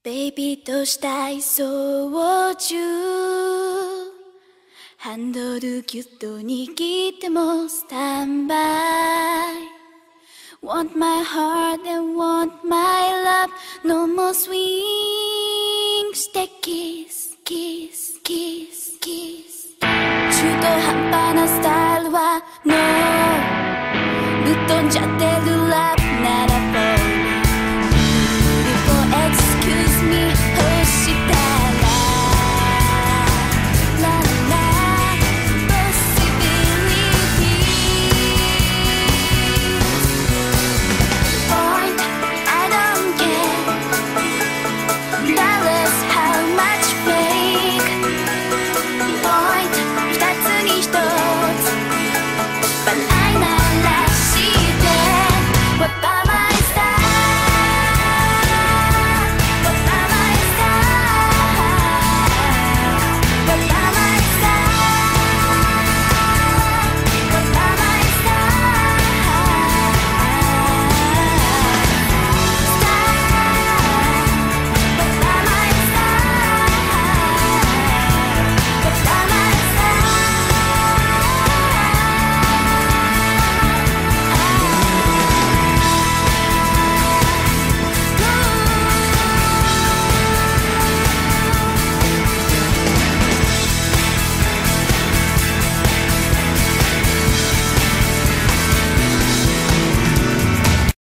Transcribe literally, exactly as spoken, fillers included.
ベイビーとしたい操縦ハンドルギュッと握ってもスタンバイ Want my heart and want my love No more swings Take kiss, kiss, kiss, kiss 中途半端なスタイルは No